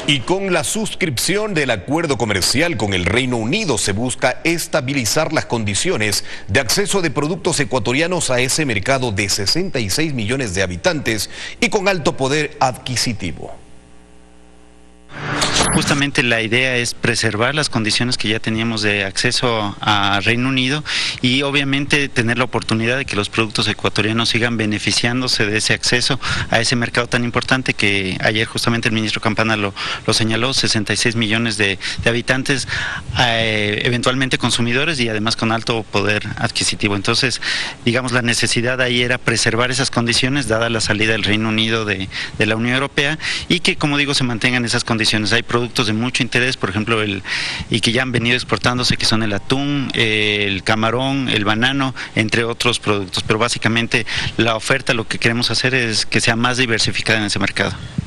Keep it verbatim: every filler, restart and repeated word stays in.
Y con la suscripción del acuerdo comercial con el Reino Unido se busca estabilizar las condiciones de acceso de productos ecuatorianos a ese mercado de sesenta y seis millones de habitantes y con alto poder adquisitivo. Justamente la idea es preservar las condiciones que ya teníamos de acceso a Reino Unido y obviamente tener la oportunidad de que los productos ecuatorianos sigan beneficiándose de ese acceso a ese mercado tan importante que ayer justamente el ministro Campana lo, lo señaló, sesenta y seis millones de, de habitantes, eh, eventualmente consumidores y además con alto poder adquisitivo. Entonces, digamos, la necesidad ahí era preservar esas condiciones dada la salida del Reino Unido de, de la Unión Europea y que, como digo, se mantengan esas condiciones. Hay productos de mucho interés, por ejemplo, el y que ya han venido exportándose, que son el atún, eh, el camarón, el banano, entre otros productos. Pero básicamente la oferta, lo que queremos hacer es que sea más diversificada en ese mercado.